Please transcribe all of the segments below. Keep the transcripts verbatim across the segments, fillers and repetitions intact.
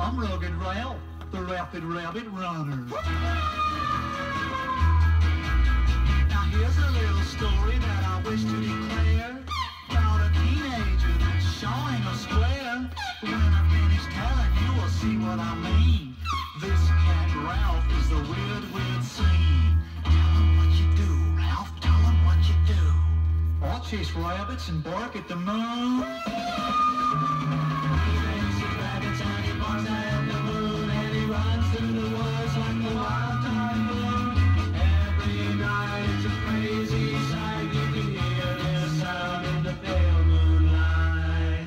I'm Rugged Ralph, the Rapid Rabbit Runner. Now here's a little story that I wish to declare about a teenager that's showing a square. When I finish telling you, will see what I mean. This cat Ralph is the weird, weird scene. Tell him what you do, Ralph, tell him what you do. I'll chase rabbits and bark at the moon. He chases rabbits and he barks at the moon, and he runs through the woods like a wild typhoon. Every night it's a crazy sight. You can hear the sound in the pale moonlight.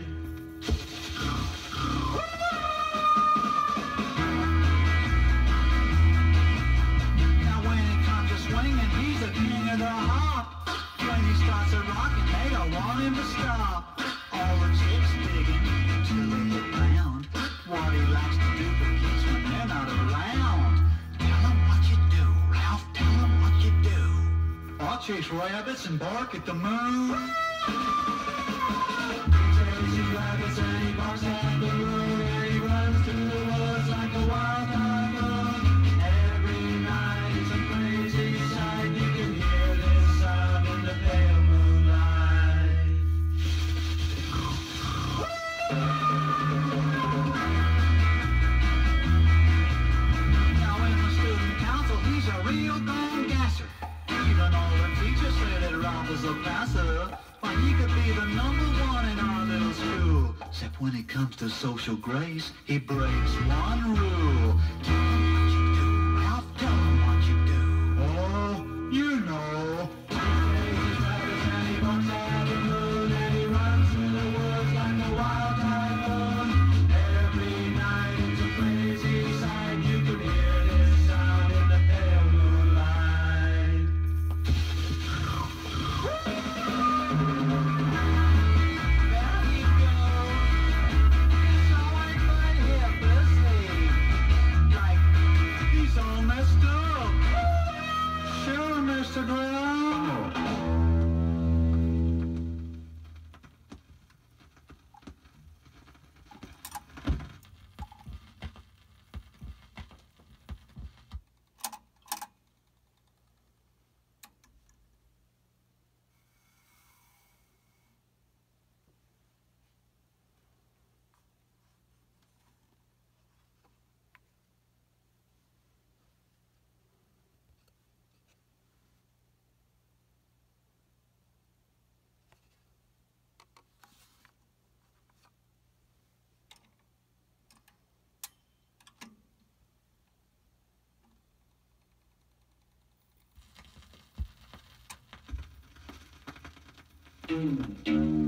Now when it comes to swinging, he's the king of the hop. When he starts a rocking, they don't want him to stop. All the chicks digging till they get round. What he likes to do for keeps when they're not around. Tell him what you do, Ralph, tell him what you do. I'll chase rabbits and bark at the moon. He chases rabbits and he barks at the moon, and he runs through the woods like a wild typhoon. Every night it's a crazy sight. You can hear this sound in the pale moonlight. Now in the student council, he's a real gone gasser. Even all the teachers say that Ralph is a passer. But he could be the number one in our little school. Except when it comes to social grace, he breaks one rule. Tell him what you do, Ralph, tell him what you do. Oh, you know. He chases rabbits and he barks at the moon, and he runs through the woods like a wild typhoon. Every night it's a crazy sight. You could hear this sound in the pale moonlight. There you go. He's always right here, busy. Like, he's all messed up. Sure, Mister Brown. Mm.